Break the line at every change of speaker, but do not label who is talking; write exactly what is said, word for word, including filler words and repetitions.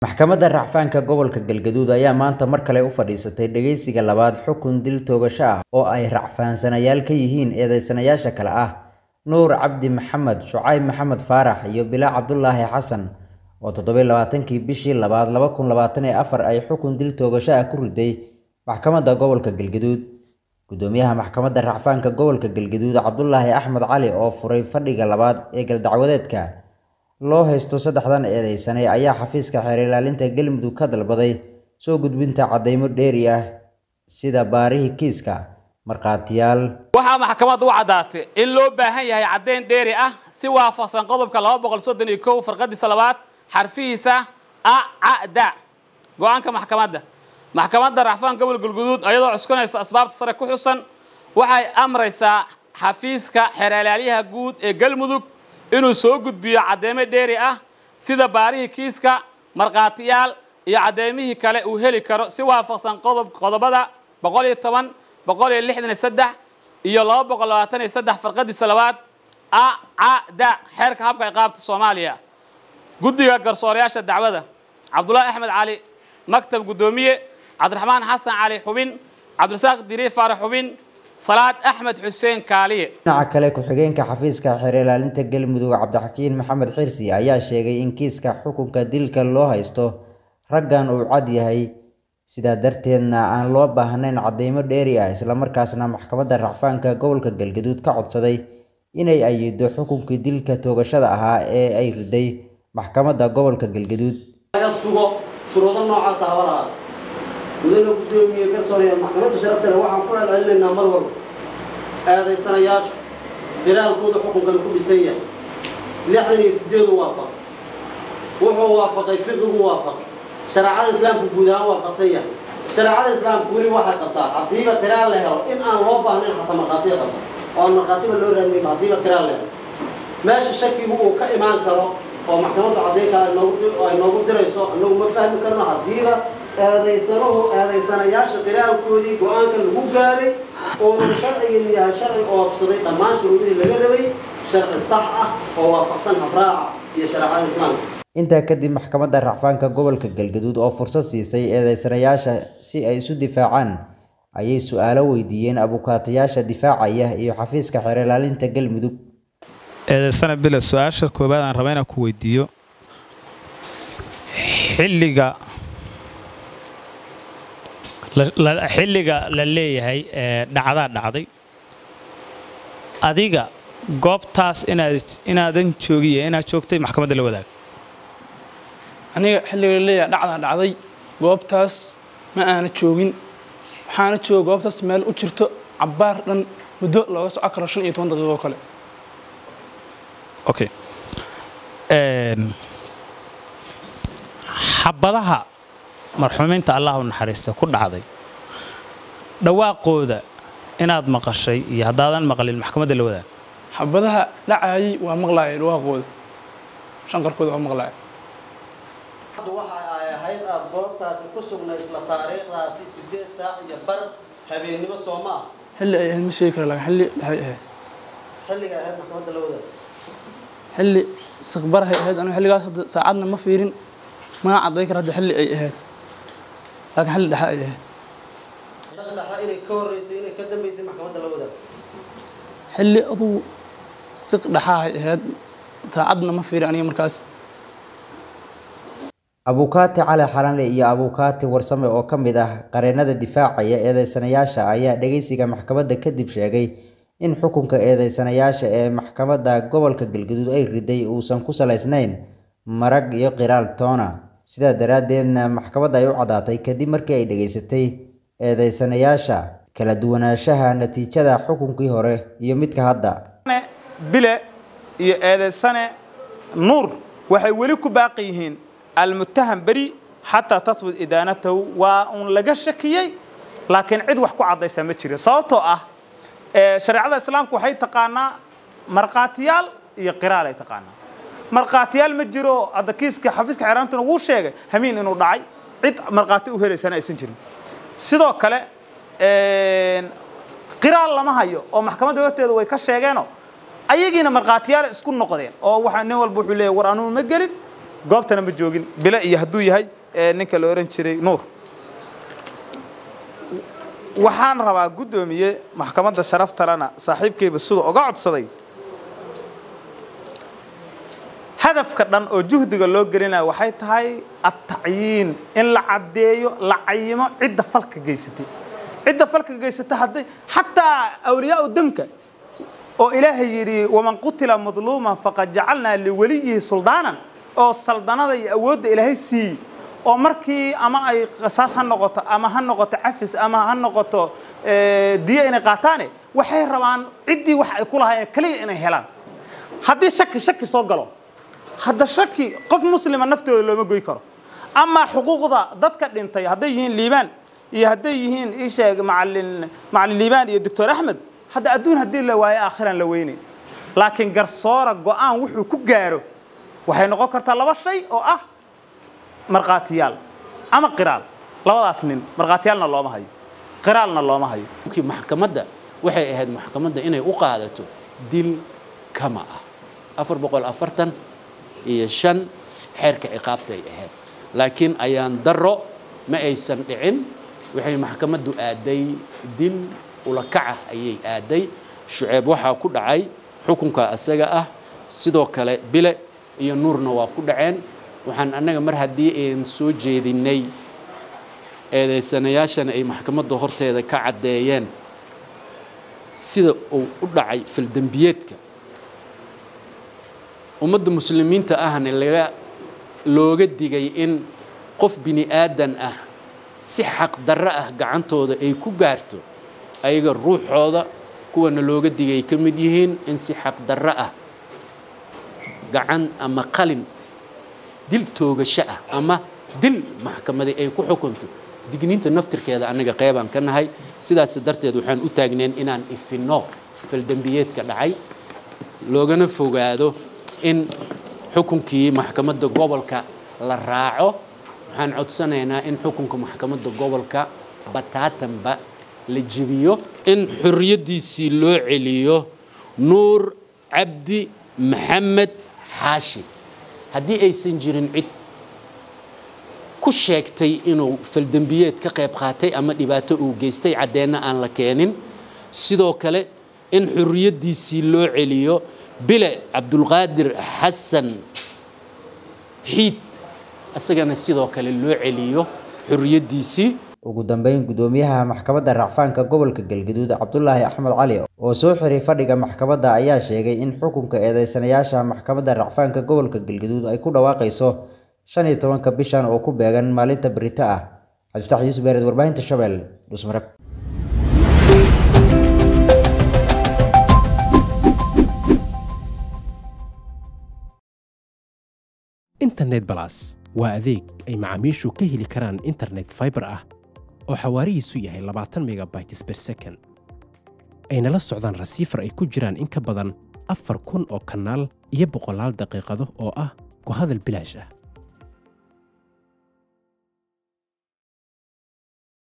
maxkamadda racfaanka gobolka Galgaduud ayaa maanta mar kale u fadhiisatay dhageysiga labaad xukun dil toogasho ah oo ay racfaansanayaal ka yihiin eedeysanayaasha kale ah Nuur Cabdi Maxamed, Shucayb Maxamed Faarax iyo Bilaa Cabdullaahi Xasan oo toddoba iyo labaatankii bishii labaad laba kun labaatan iyo afar ay xukun dil toogasho ah ku riday maxkamadda gobolka Galgaduud. Gudoomiyaha maxkamadda racfaanka gobolka Galgaduud Cabdullaahi Axmed Cali oo furay fadhiga labaad ee galdacwadeedka loo haysto saddexdan eedeysanay ayaa xafiiska xeer ilaalinta Galmudug ka dalbaday soo gudbinta cadeymo dheeri ah sida baarihii kiiska marqaatiyaal.
waxaa maxkamaddu u cadaatay in loo baahan yahay cadeyn dheeri ah si waafaqsan qodobka laba boqol soddon iyo kow farqadiisa labaad xarfihiisa a a da go'aanka maxkamadda maxkamadda racfaanka gobolka Galgaduud ayadoo cuskanaysa asbaabta sare ku xusan waxay amraysaa xafiiska xeer ilaaliyaha guud ee Galmudug inuu soo gudbiyo cadeymo dheeri ah sida baarihii kiiska marqaatiyaal iyo cadeymihii kale uu heli karo si waafaqsan qodob qodobada boqol iyo toban boqol iyo lixdan iyo saddex iyo laba boqol labaatan iyo saddex farqadiisa labaad a a da xeerka habka ciqaabta Soomaaliya. guddiga garsoorayaasha dacwada Cabdullaahi Axmed Cali maktab gudoomiye Cabdiraxmaan Xasan Cali xubin Cabdirasaaq Diri Faarax xubin Salaad Axmed Xuseen Kaaliye.
dhinaca kale ku xigeenka xafiiska xeer ilaalinta Galmudug Cabdixakiin Maxamed Xirsi ayaa sheegay in kiiska xukunka dilka loo haysto raggan uu cad yahay sidaa darteedna aan loo baahnayn cadeymo dheeri ah isla markaasna maxkamadda racfaanka gobolka Galgaduud ka codsaday inay ayido xukunkii dilka toogashada ahaa ee ay riday maxkamadda gobolka Galgaduud.
laga sugo shuruudo noocaas ah walaal mudane gudoomiye garsoorayaal maxkamadda sharafta leh waxaan ku celcelinaynaa mar walba eedeysanayaashu diraalkooda xukunkan ku dhisan yahay lixdan iyo sideed waafaq wuxuu waafaqay fiqigu waafaqay shariicada islaamku guud ahaan waafaqsan yahay shariicada islaamku weli waxay qabtaa haddiiba qiraal la helo in aan loo baahnayn xataa markhaatiga qabta oo aan markhaatiba loo raadin haddiiba qiraal la helo meesha shakigu uu ka imaan karo oo maxkamadda caddeynka ay noogu dirayso annagu ma fahmi karno haddiiba eedeysanuhu eedeysanayaasha qiraalkoodii go-aanka lagu gaaray oo sharcigan yahay sharci oofsaday dhammaan shuruudihii laga rabay sharci sax ah oo waafaqsan habraaca iyo shariicada islaamka.
intaa kadib maxkamadda racfaanka gobolka Galgaduud oo fursad siisay eedeysanayaasha si ay isu difaacaan ayay su'aalo weydiiyeen abukaatayaasha difaacaya iyo xafiiska xeer ilaalinta Galmudug.
eedeysana bila su'aasha koobaad aan rabaa inaan ku weydiiyo xilliga la xilliga la leeyahay ee dhacda dhacday adiga goobtaas inaad inaadan joogiye inaad joogtay maxkamadda la wadaag
aniga xilliga la leeyahay dhacda dhacday goobtaas ma aana joogin waxaana joog goobtaas meel u jirto cabaar dhan muddo looga soo karo shan iyo toban daqiiqo kale.
okay een xabadaha marxuuminta Allah u naxariista ku dhacday dhawaaqooda inaad maqashay iyo hadaadan maqlin maxkamadda la wadaag
xabadaha dhacay waa maqlaay dhawaaqooda shanqarkooda waa maqlaay
waxa ay ahayd aad goobtaasi ku sugnay isla taariikhdaasi sideed saac iyo bar habeenimo Soomaa
xilli ay ma sheegi karo laakiin xilli dhaxay ahayd
xilliga ahayd maxkamadda la wadaag
xilli siqbar ahayd anu xilligaas saacadna ma fiirin ma caday karo xilli ay ahayd laakiin xilli dhaxay ay ahayd
saxa inay ka horeysay inay ka dambeysay maxkamadda la wadaag
xilli adu siq dhaxay ahayd saacadna ma fiirin aniga markaas.
abukaati Cali Xalanle iyo abukaati Warsame oo ka mid ah qareenada difaacaya eedeysanayaasha ayaa dhageysiga maxkamadda kadib sheegay in xukunka eedeysanayaasha ee maxkamadda gobolka Galgaduud ay riday uusan ku saleysnayn marag iyo qiraal toona sida daraadeedna maxkamadda ay u cadaatay kadib markii ay dhageysatay eedeysanayaasha kala duwanaanshaha natiijada xukunkii hore iyo midka hadda.
bile iyo eedeysane Nuur waxay weli ku baaqi yihiin المتهم بري حتى تثبت إدانته وأن لقى شكيي لكن عد وحكو عضي سمتشري صوته أه شريعة الإسلام كو حي تقانا مرقاتيال يقرالي تقانا مرقاتيال مجرو هذا كيس كحفيز كحيرانتنا وو شيء همين إنه داعي عد مرقاتي وهلي سنة سنجري سيدو كله قرال لما هيو أو محكمة دوتة دوي كشيء جانو أيجينا مرقاتيال اسكون نقدين أو واحد نوال بحولي ورانو مجرين goobtana ma joogin bile iyo hadduu yahay ninka la oran jiray nuur waxaan rabaa guddoomiye maxkamadda sharafta lana saaxiibkayba sida uga codsaday hadafka dhan oo juhdiga loo gelinayo waxay tahay at-tacyiin in la cadeeyo la cayimo cidda falka geysatay cidda falka geysatay hadday xataa awliyaa damka oo ilaahay yiri waman qutila madluuman faqad jacalna liwaliyihi suldanan oo saldanada iyo awoodda ilaahay si oo markii ama ay qasaas ha noqoto ama ha noqoto cafis ama ha noqoto ee diya inay qaataane waxay rabaan ciddii wax ay ku lahaayeen kaliya inay helaan haddii shaki shaki soo galo hadda shaki qof muslima naftooda looma goy karo ama xuquuqda dadka dhintay hadday yihiin liibaan iyo hadday yihiin isheeg macallin macallin liibaan iyo doctor Ahmed hadda adduun hadii la waayo aakhiran la weynay laakiin garsoora go'aan wuxuu ku gaaro waxay noqon kartaa laba shay oo ah marqaatiyaal ama qiraal labadaas nin marqaatiyaalna looma hayo qiraalna looma hayo
maxkamadda waxay ahayd maxkamadda inay u qaadato dil kama ah afar boqol iyo afartan iyo shan xeerka ciqaabta ay ahayd laakiin ayaan daro ma aysan dhicin waxay maxkamaddu aaday dil ula kaca ayay aaday shuceeb waxa ku dhacay xukunka asaga ah sidoo kale bile iyo nuurna waa ku dhaceen waxaan anaga mar hadii aan soo jeedinay eedeysanayaashan ay maxkamadda horteeda ka cadeeyeen sida uu u dhacay fil dambiyeedka ummadda muslimiinta ahna laga looga digay in qof bini aadan ah si xaq darro ah gacantooda ay ku gaarto ayaga ruuxooda kuwana looga digay ka mid yihiin in si xaq darro ah gacan ama qalin dil toogasho ah ama dil maxkamada ay ku xukunto digniinta naftirkeeda anaga qeybaan ka nahay sidaas darteed waxaan u taagneen inaan ifino fil dambiyeedka dhacay loogana fogaado in xukunkii maxkamadda gobolka la raaco waxaan codsanaynaa in xukunka maxkamadda gobolka bataatanba la jibiyo in xurriyadiisii loo celiyo nuur cabdi maxamed xaashi haddii aysan jirin cid ku sheegtay inuu fal dambiyeed ka qayb qaatay ama dhibaato uu geystay caddeena aan la keenin sidoo kale in xurriyadiisii loo celiyo bile cabdulqaadir xasan xiid asagana sidoo kale loo celiyo xurriyadiisii
ugu dambeyn gudoomiyaha maxkamadda racfaanka gobolka Galgaduud Cabdullaahi Axmed Cali oo soo xiray fadhiga maxkamadda ayaa sheegay in xukunka eedeysanayaasha maxkamadda racfaanka gobolka Galgaduud ay ku dhawaaqayso shan iyo tobanka bishan oo ku beegan maalinta berito ah Cabdifatax Yuusuf Beered warbaahinta Shabeelle Dhusmareb
internet plus waa adeeg ay macaamiishu ka heli karaan internet fiber ah oo xawaarihiisu yahay labaatan megabytes per second ayna la socdaan rasiifar ay ku jiraan in ka badan afar kun oo kanaal iyo boqolaal daqiiqado oo ah ku hadal bilaash ah